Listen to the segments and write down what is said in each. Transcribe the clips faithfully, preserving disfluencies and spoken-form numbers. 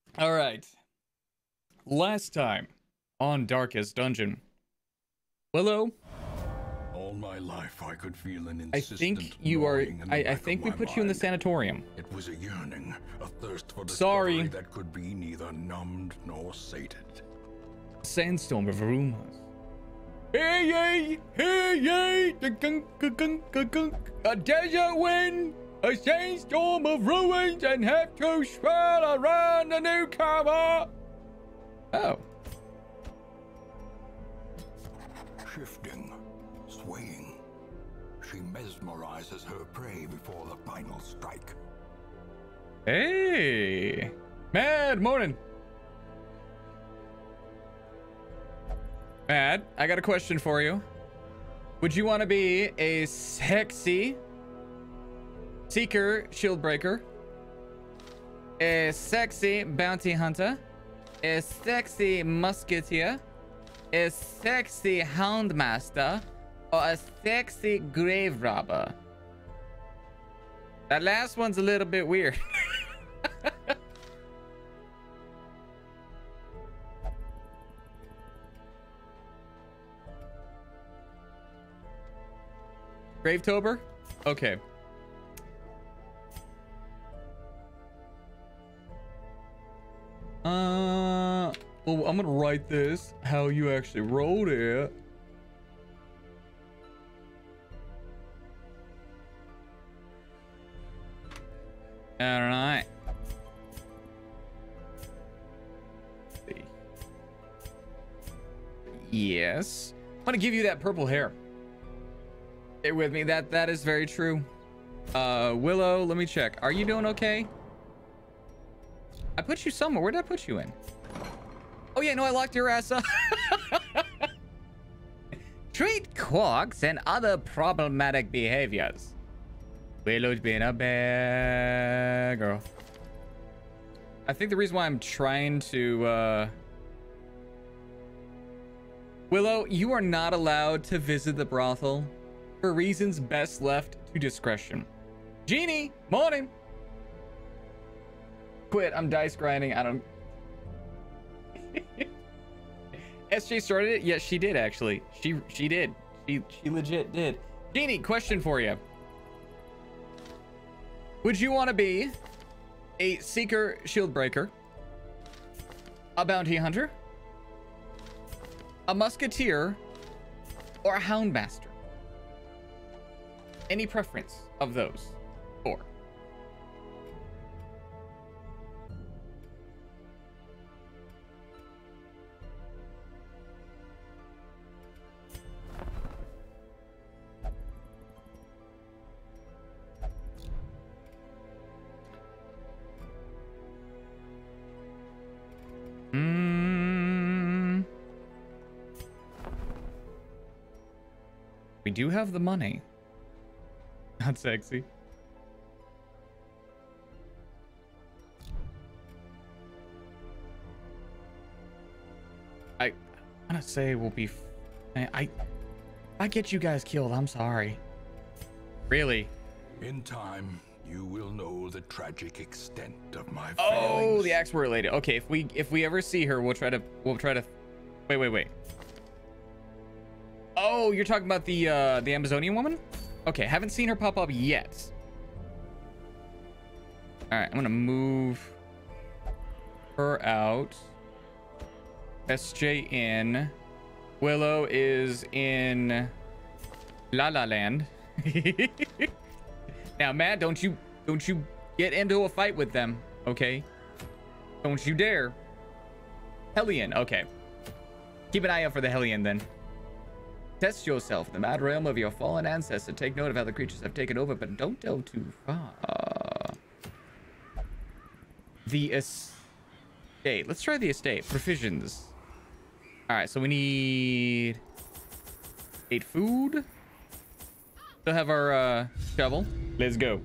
All right. Last time on Darkest Dungeon. Willow, All my life I could feel an I insistent think you are. gnawing in the I, I back think of we my put you in the mind. sanatorium. It was a yearning, a thirst for Sorry. discovery that could be neither numbed nor sated. Sandstorm of rumors. Hey, yay! Hey, yay! The gunk, gunk, gunk, gunk, gunk. A desert wind, a sandstorm of ruins, and have to swirl around the newcomer. Oh. Shifting, swaying, she mesmerizes her prey before the final strike. Hey. Mad morning. Mad, I got a question for you. Would you want to be a sexy seeker shield breaker, a sexy bounty hunter, a sexy musketeer, a sexy houndmaster, or a sexy grave robber? That last one's a little bit weird. Gravetober? Okay. Uh, well, I'm gonna write this how you actually wrote it. All right. Yes. I'm gonna give you that purple hair. Stay with me. That that is very true. Uh, Willow, let me check. Are you doing okay? I put you somewhere. Where did I put you in? Oh yeah, no, I locked your ass up. Treat quarks and other problematic behaviors. Willow's been a bad girl. I think the reason why I'm trying to uh Willow, you are not allowed to visit the brothel for reasons best left to discretion. Jeannie, morning. Quit, I'm dice grinding. I don't. S J started it? Yes, she did actually. She she did. She she legit did. Jeannie, question for you. Would you want to be a seeker shield breaker, a bounty hunter, a musketeer, or a houndmaster? Any preference of those four? Mm. We do have the money. Not sexy. I, I'm gonna say we'll be. F I, I, I get you guys killed. I'm sorry. Really? In time, you will know the tragic extent of my Oh, failings. the axe lady. Okay, if we if we ever see her, we'll try to we'll try to. Wait, wait, wait. Oh, you're talking about the uh, the Amazonian woman? Okay, haven't seen her pop up yet. All right, I'm gonna move her out. S J in. Willow is in La La Land. Now, Matt, don't you don't you get into a fight with them, okay? Don't you dare. Hellion, okay. Keep an eye out for the Hellion then. Test yourself in the mad realm of your fallen ancestor. Take note of how the creatures have taken over, but don't go too far. The estate. Let's try the estate. Provisions. All right, so we need eight food. Still have our uh, shovel. Let's go.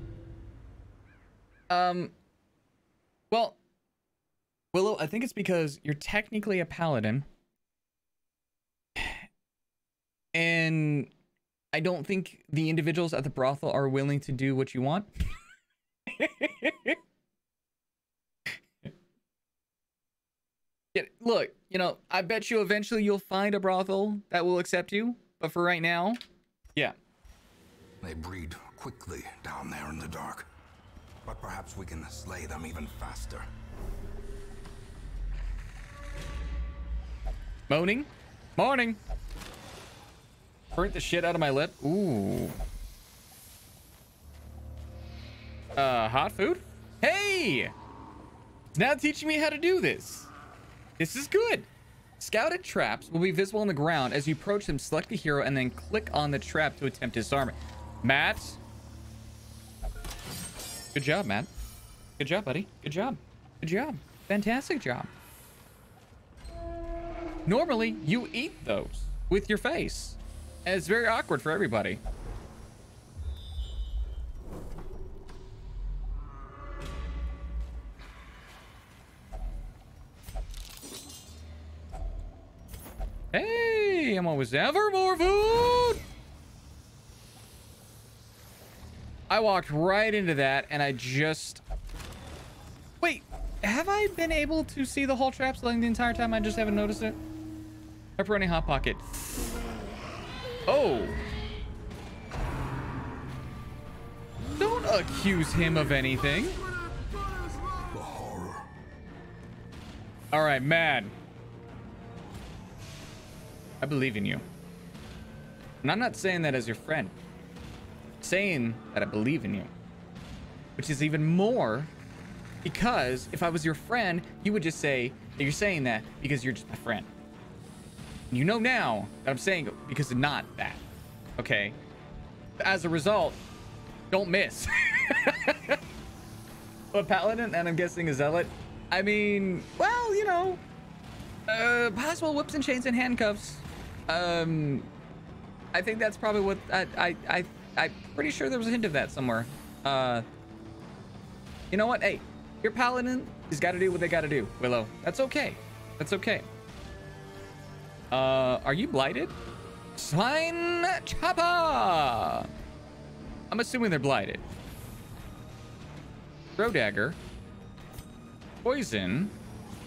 Um. Well, Willow, I think it's because you're technically a paladin. And I don't think the individuals at the brothel are willing to do what you want. Yeah, look, you know, I bet you eventually you'll find a brothel that will accept you. But for right now, yeah. They breed quickly down there in the dark. But perhaps we can slay them even faster. Moaning. Morning. Burnt the shit out of my lip. Ooh. Uh, hot food? Hey! It's now teaching me how to do this. This is good. Scouted traps will be visible on the ground. As you approach them, select the hero and then click on the trap to attempt disarmament. Matt. Good job, Matt. Good job, buddy. Good job. Good job. Fantastic job. Normally, you eat those with your face. And it's very awkward for everybody. Hey, I'm always ever more food. I walked right into that and I just... Wait, have I been able to see the whole trap selling the entire time? I just haven't noticed it. Pepperoni Hot Pocket. Oh. Don't accuse him of anything. The horror. All right, man. I believe in you. And I'm not saying that as your friend. I'm saying that I believe in you. Which is even more because if I was your friend, you would just say that you're saying that because you're just my friend. You know now that I'm saying it because it's not that. Okay? As a result, don't miss. A paladin, and I'm guessing a zealot. I mean, well, you know, uh, possible whips and chains and handcuffs. Um, I think that's probably what I, I, I, I'm pretty sure there was a hint of that somewhere. Uh, you know what? Hey, your paladin has got to do what they got to do, Willow. That's okay. That's okay. Uh, are you blighted? Swine Chopper! I'm assuming they're blighted. Throw dagger. Poison.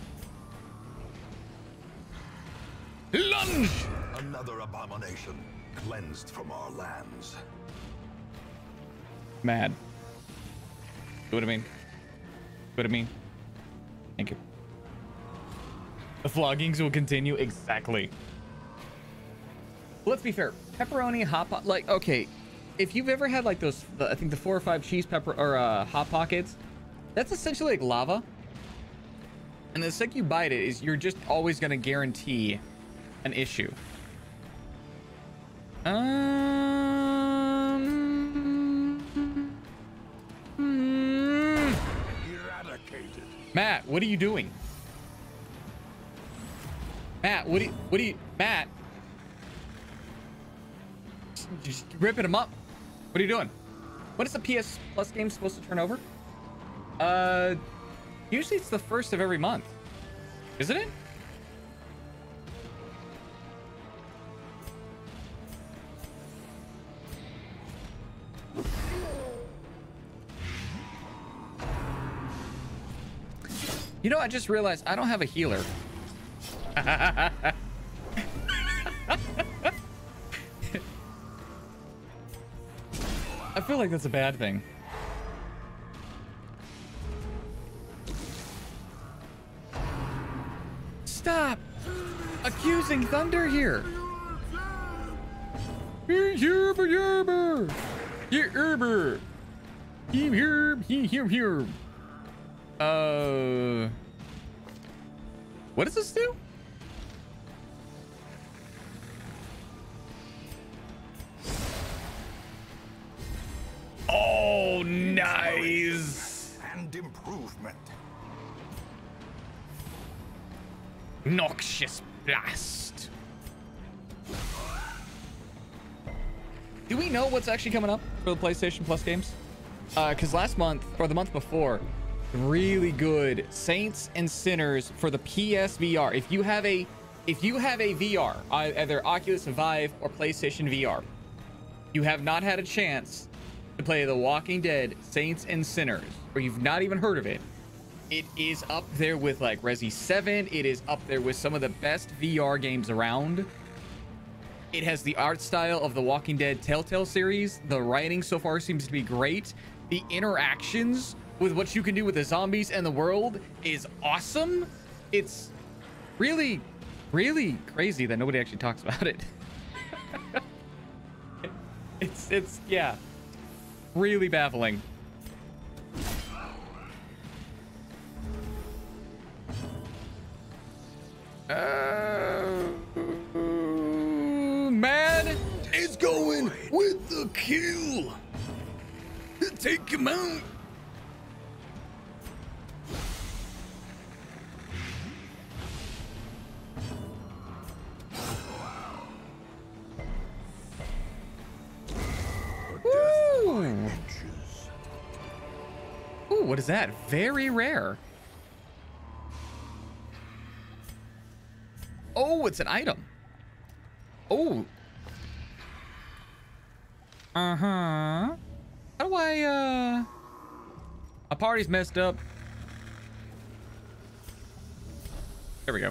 Lunge! Another abomination cleansed from our lands. Mad. What do I mean? What do I mean? Thank you. The floggings will continue. Exactly. Let's be fair. Pepperoni hot pot. Like, okay, if you've ever had like those, the, I think the four or five cheese pepper or uh, hot pockets, that's essentially like lava. And the second you bite it, is you're just always gonna guarantee an issue. Um. Mm, Eradicated. Matt, what are you doing? Matt, what do you, what do you, Matt? Just ripping them up. What are you doing? When is the P S Plus game supposed to turn over? Uh, usually it's the first of every month, isn't it? You know, I just realized I don't have a healer. I feel like that's a bad thing. Stop accusing Thunder here. Yerber, yerber. Yerber. Here, here, here, here. Uh, what does this do? Oh, nice. And improvement. Noxious blast. Do we know what's actually coming up for the PlayStation Plus games? Uh, because last month or the month before, really good Saints and Sinners for the P S V R. If you have a, if you have a V R, either Oculus Vive or PlayStation V R, you have not had a chance to play The Walking Dead Saints and Sinners, or you've not even heard of it, It is up there with like Resi seven. It is up there with some of the best V R games around. It has the art style of the Walking Dead Telltale series. The writing so far seems to be great. The interactions with what you can do with the zombies and the world is awesome. It's really, really crazy that nobody actually talks about it. it's, it's, yeah, really baffling. Uh, man is going with the kill. Take him out. Ooh. Ooh, what is that? Very rare. Oh, it's an item. Oh. Uh-huh. How do I, uh... My party's messed up. There we go.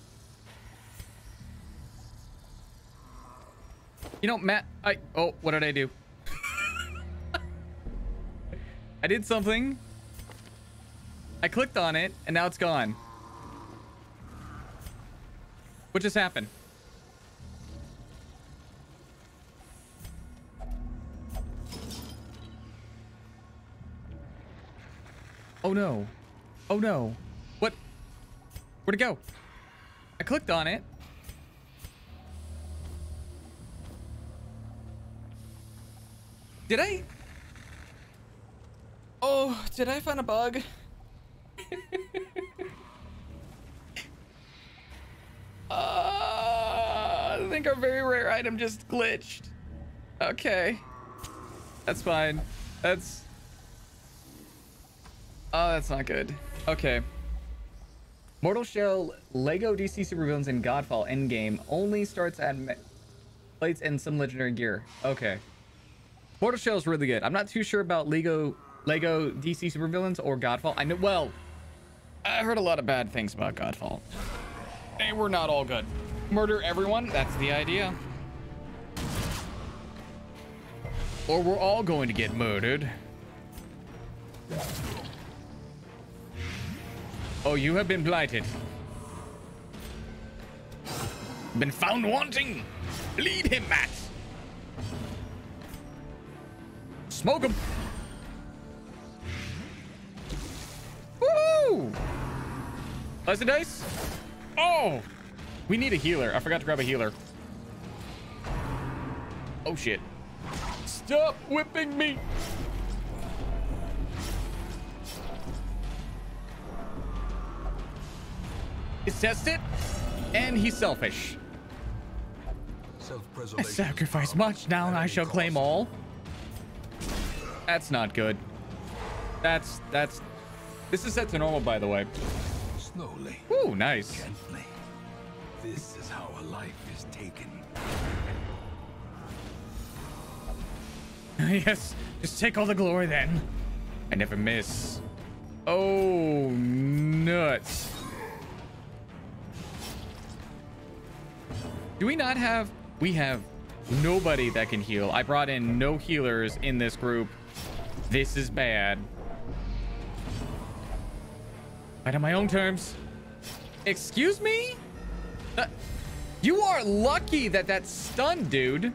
You know, Matt, I... Oh, what did I do? I did something. I clicked on it, and now it's gone. What just happened? Oh no. Oh no. What? Where'd it go? I clicked on it. Did I? Oh, did I find a bug? Uh, I think our very rare item just glitched. Okay. That's fine. That's... Oh, that's not good. Okay. Mortal Shell, Lego D C Supervillains, and Godfall Endgame only starts at plates and some legendary gear. Okay. Mortal Shell is really good. I'm not too sure about Lego Lego D C Supervillains or Godfall. I know, well, I heard a lot of bad things about Godfall. They were not all good. Murder everyone, that's the idea. Or we're all going to get murdered. Oh, you have been blighted. Been found wanting. Lead him, Matt. Smoke him. Woo! Slice and dice. Oh, we need a healer. I forgot to grab a healer. Oh shit. Stop whipping me. He's tested, and he's selfish. I sacrifice much, now and I shall claim all. That's not good. That's, that's, this is set to normal, by the way. Slowly. Ooh, nice. Gently. This is how a life is taken. Yes, just take all the glory then. I never miss. Oh, nuts. Do we not have... We have nobody that can heal. I brought in no healers in this group. This is bad. Fight on my own terms. Excuse me? Uh, you are lucky that that's stunned, dude.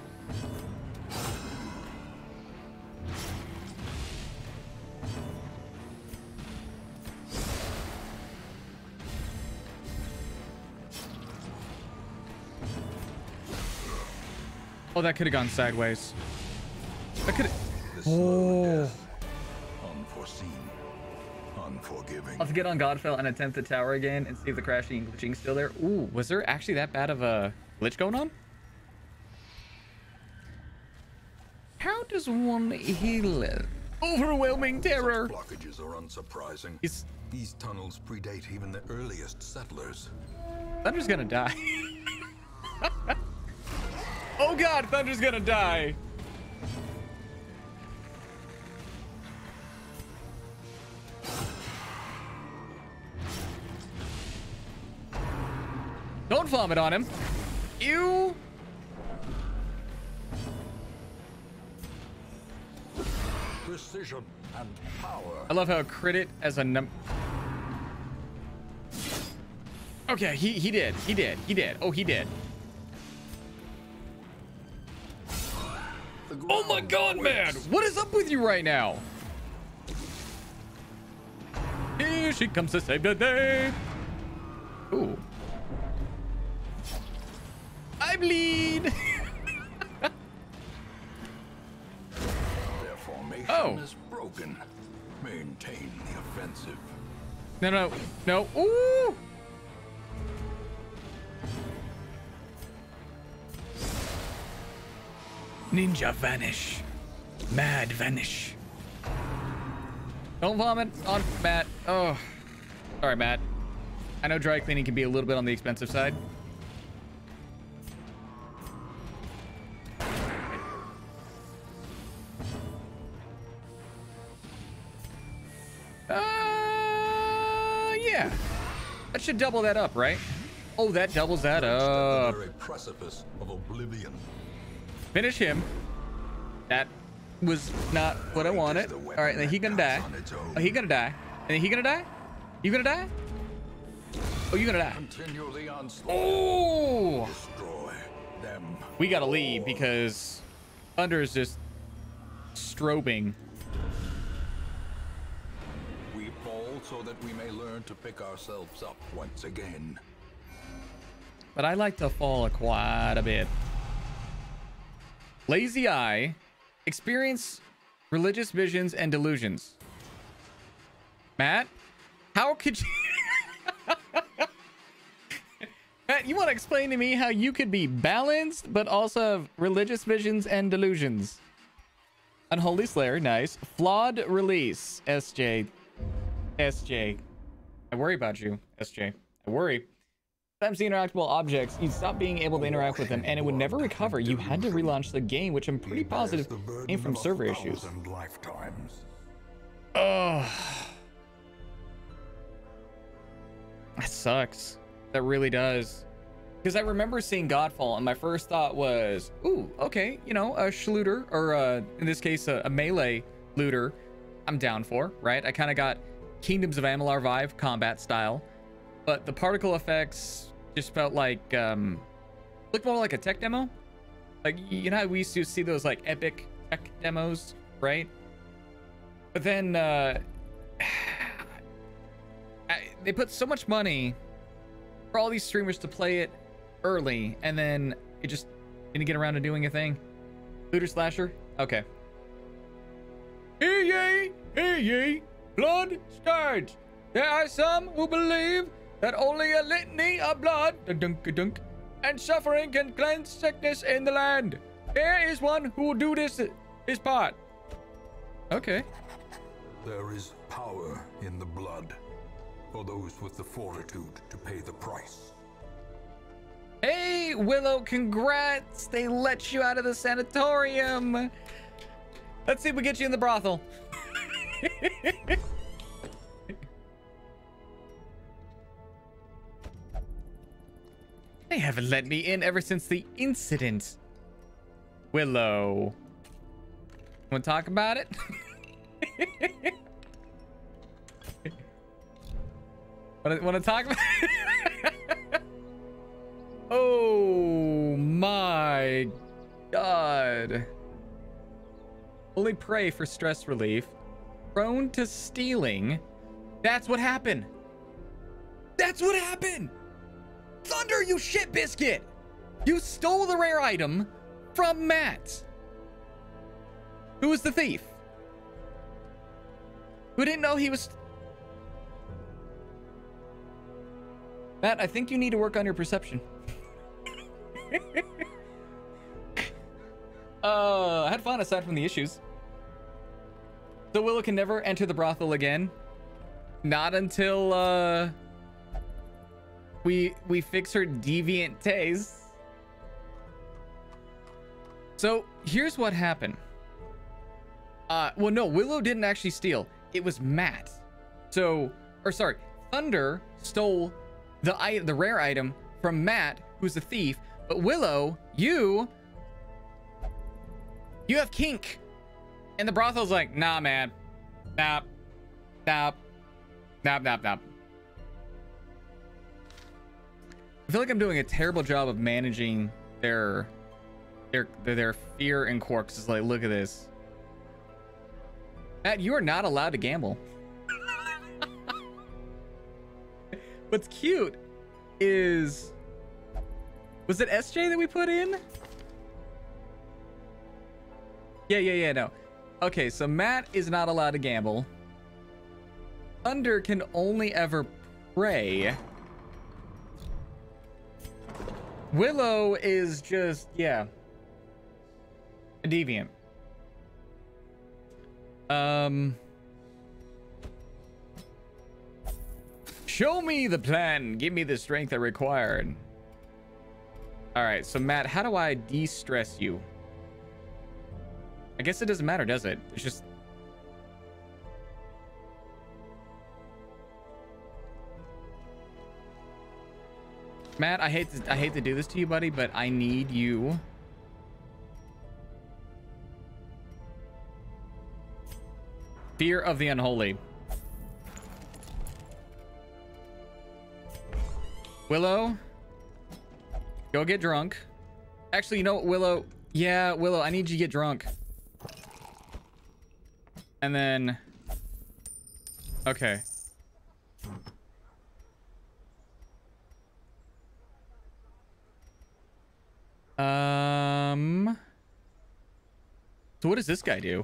Oh, that could have gone sideways. That could have... Oh. Unforeseen. Unforgiving. I'll have to get on Godfall and attempt the tower again and see if the crashing and glitching still there. Ooh, was there actually that bad of a glitch going on? How does one heal it? Overwhelming terror. Such blockages are unsurprising. He's... These tunnels predate even the earliest settlers. Thunder's gonna die. Oh god, Thunder's gonna die. Don't vomit on him. Ew. Precision and power. I love how crit it as a num. Okay, he he did. He did. He did. Oh, he did. Oh my god, man! What is up with you right now? Here she comes to save the day. Ooh. I bleed. Their formation Oh. is broken. Maintain the offensive. No, no, no. Ooh. Ninja vanish. Mad vanish. Don't vomit on Matt. Oh. Sorry, Matt. I know dry cleaning can be a little bit on the expensive side. Uh, yeah. That should double that up, right? Oh, that doubles that up. The very precipice of oblivion. Finish him. That was not what I wanted. All right, then he gonna die. Oh, he gonna die. And then he gonna die? You gonna die? Oh, you gonna die? Continue the onslaught. Oh! Destroy them. We gotta leave because Thunder is just strobing. We fall so that we may learn to pick ourselves up once again. But I like to fall quite a bit. Lazy Eye. Experience religious visions and delusions. Matt, how could you... Matt, you want to explain to me how you could be balanced, but also have religious visions and delusions? Unholy Slayer, nice. Flawed release, S J. S J. I worry about you, S J. I worry. Sometimes the interactable objects, you'd stop being able to interact with them, and it would never recover. You had to relaunch the game, which I'm pretty positive came from server issues. Lifetimes. Oh, that sucks. That really does. Because I remember seeing Godfall, and my first thought was, ooh, okay, you know, a Schluter, or uh, in this case, a, a melee looter, I'm down for, right? I kind of got Kingdoms of Amalur vibe, combat style, but the particle effects just felt like, um, looked more like a tech demo. Like, you know how we used to see those, like, epic tech demos, right? But then, uh, I, they put so much money for all these streamers to play it early, and then it just didn't get around to doing a thing. Looter slasher? Okay. Hear ye, hear ye, blood starts. There are some who believe that only a litany of blood dunk dunk and suffering can cleanse sickness in the land. Here is one who will do this his part. Okay. There is power in the blood for those with the fortitude to pay the price. Hey, Willow, congrats! They let you out of the sanatorium. Let's see if we get you in the brothel. They haven't let me in ever since the incident. Willow. Want to talk about it? Want to talk about it? Oh my god. Only pray for stress relief. Prone to stealing. That's what happened. That's what happened. Thunder, you shit biscuit. You stole the rare item from Matt. Who was the thief? Who didn't know he was... Matt, I think you need to work on your perception. uh, I had fun aside from the issues. So Willow can never enter the brothel again. Not until uh, we we fix her deviant tastes. So here's what happened. Uh, well, no, Willow didn't actually steal. It was Matt. So, or sorry, Thunder stole the I the rare item from Matt, who's a thief. But Willow, you, you have kink. And the brothel's like, nah, man. Nah. Nah. Nah, nah, nah. I feel like I'm doing a terrible job of managing their their their, their fear and quirks. It's like, look at this. Matt, you are not allowed to gamble. What's cute is, was it S J that we put in? Yeah, yeah, yeah, no. Okay, so Matt is not allowed to gamble. Thunder can only ever pray. Willow is just, yeah, a deviant. Um, show me the plan. Give me the strength I required. All right, so Matt, how do I de-stress you? I guess it doesn't matter, does it? It's just... Matt, I hate to I hate to do this to you, buddy, but I need you. Fear of the unholy. Willow, go get drunk. Actually, you know what, Willow? Yeah, Willow, I need you to get drunk. And then... Okay. Um... So what does this guy do?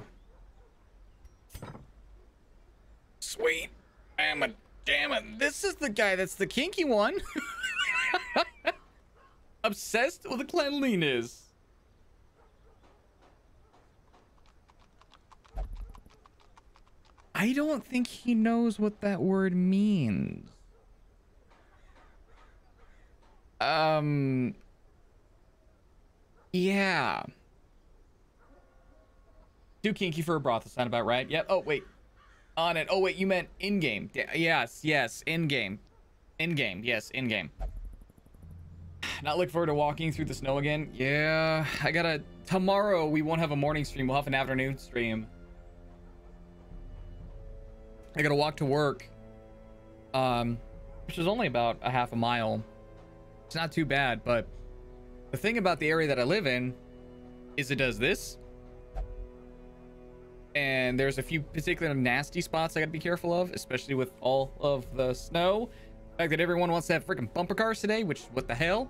Sweet. I'm a damn it. This is the guy that's the kinky one. Obsessed with cleanliness. I don't think he knows what that word means. Um... Yeah. Too kinky for a brothel, sound about right? Yep. Oh, wait. On it. Oh, wait, you meant in-game. Yes, yes, in-game. In-game, yes, in-game. Not looking forward to walking through the snow again. Yeah, I gotta... Tomorrow, we won't have a morning stream. We'll have an afternoon stream. I gotta walk to work. Um, which is only about a half a mile. It's not too bad, but... The thing about the area that I live in is it does this. And there's a few particular nasty spots I gotta be careful of, especially with all of the snow. The fact that everyone wants to have freaking bumper cars today, which, what the hell?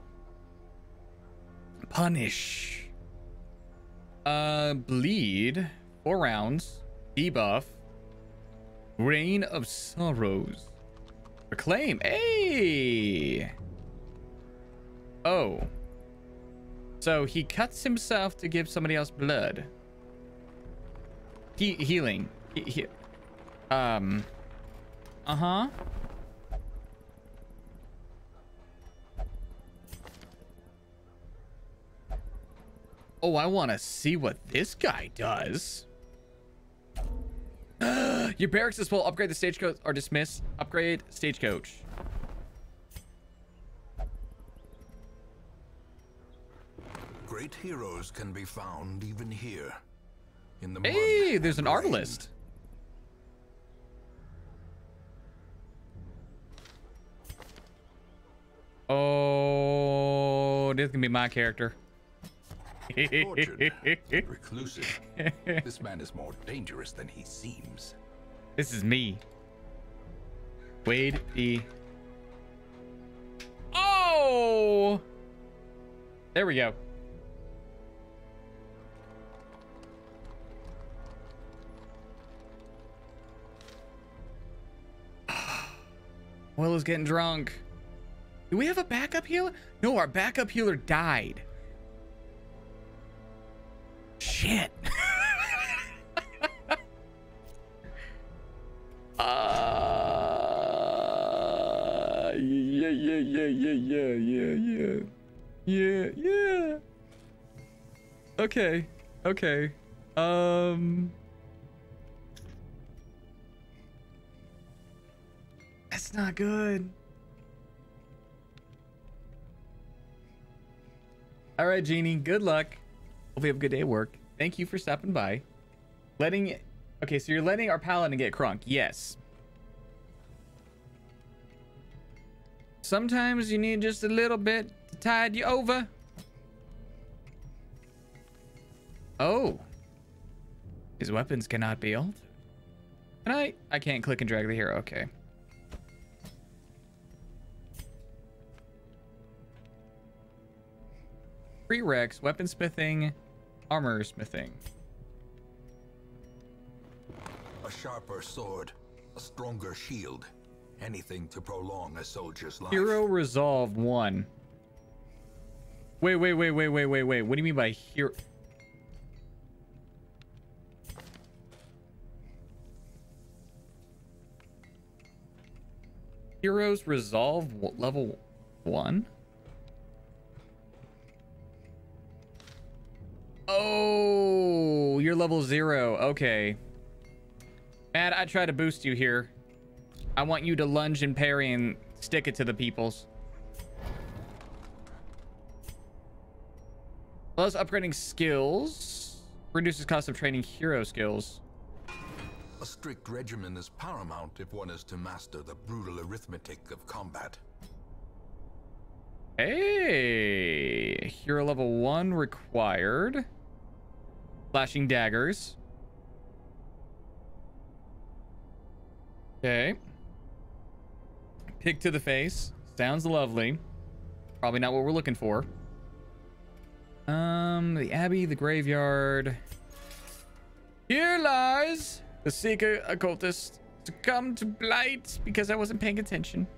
Punish. Uh, bleed. Four rounds. Debuff. Reign of Sorrows. Reclaim. Hey! Oh. So he cuts himself to give somebody else blood. He healing. He, he, um. Uh-huh. Oh, I want to see what this guy does. Your barracks is full. Upgrade the stagecoach or dismiss. Upgrade stagecoach. Great heroes can be found even here. In the hey, mud there's an rain. arbalist. Oh, this can be my character. Tortured, reclusive. This man is more dangerous than he seems. This is me. Wade the. Oh! There we go. Willow's getting drunk. Do we have a backup healer? No, our backup healer died. Shit. uh, yeah, yeah, yeah, yeah, yeah, yeah, yeah. Yeah, yeah. Okay. Okay. Um... That's not good. All right, Jeannie. Good luck. Hope you have a good day at work. Thank you for stopping by. Letting... Okay, so you're letting our paladin get crunk. Yes. Sometimes you need just a little bit to tide you over. Oh. His weapons cannot be altered. Can I? I can't click and drag the hero. Okay. Prereqs, weaponsmithing, armor smithing. A sharper sword, a stronger shield. Anything to prolong a soldier's life. Hero resolve one. Wait, wait, wait, wait, wait, wait, wait. What do you mean by hero? Heroes resolve level one? Oh, you're level zero. Okay. Matt, I try to boost you here. I want you to lunge and parry and stick it to the peoples. Plus upgrading skills. Reduces cost of training hero skills. A strict regimen is paramount if one is to master the brutal arithmetic of combat. Hey, hero level one required. Flashing daggers. Okay. Pick to the face. Sounds lovely. Probably not what we're looking for. Um, the Abbey, the graveyard. Here lies the Seeker occultist, succumbed to blight because I wasn't paying attention.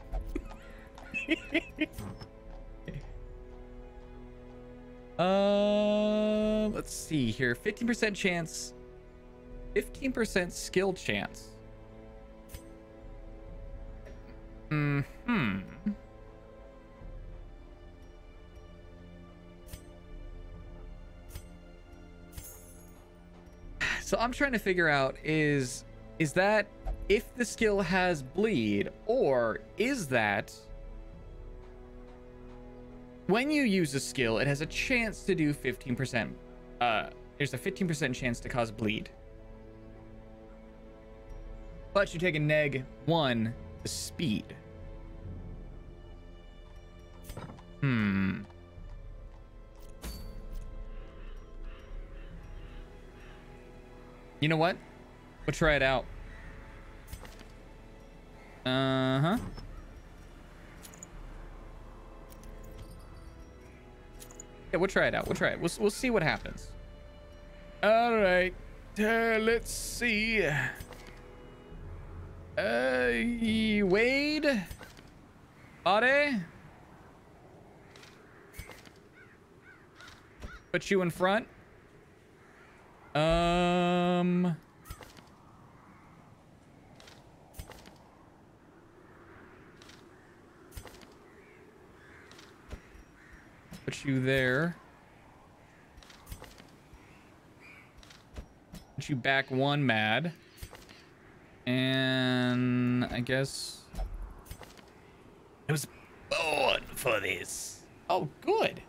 uh, let's see here. fifteen percent chance. fifteen percent skill chance. Hmm. So I'm trying to figure out is is that if the skill has bleed, or is that when you use a skill, it has a chance to do fifteen percent. Uh, there's a fifteen percent chance to cause bleed. But you take a neg one to speed. Hmm. You know what? We'll try it out. Uh-huh. Yeah, we'll try it out. We'll try it. We'll, we'll see what happens. All right. Uh, let's see. Uh, Wade? Ade? Put you in front. Um... Put you there. Put you back one mad. And I guess I was born for this. Oh, good.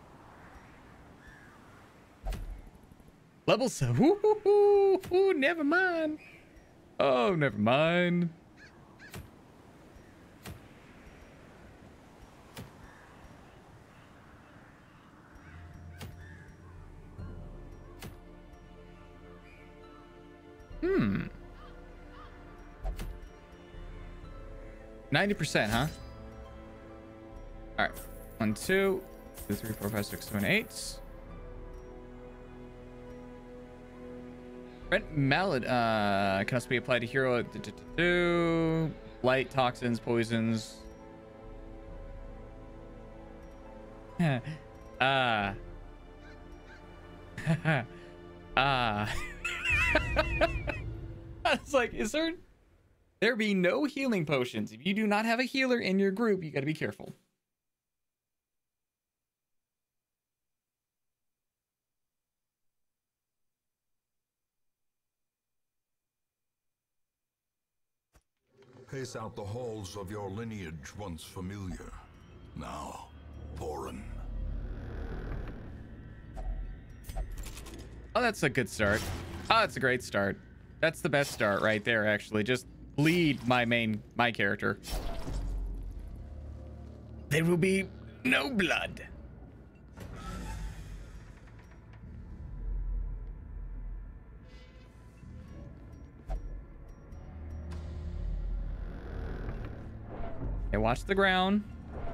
Level seven. Ooh, ooh, ooh, ooh, never mind. Oh, never mind. Hmm. ninety percent, huh? All right. One, two, two, three, four, five, six, seven, eight. Red mallet uh, can also be applied to hero. Do, do, do, do. Light, toxins, poisons. Ah. Ah. I was like, is there... There be no healing potions. If you do not have a healer in your group, you got to be careful. Pace out the halls of your lineage once familiar. Now, foreign. Oh, that's a good start. Oh, that's a great start. That's the best start right there, actually. Just lead my main, my character. There will be no blood. Okay, watch the ground.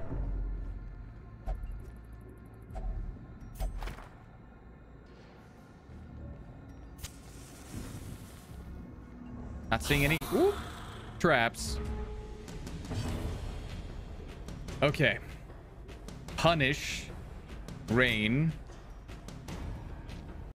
Not seeing any ooh, traps. Okay. Punish Rain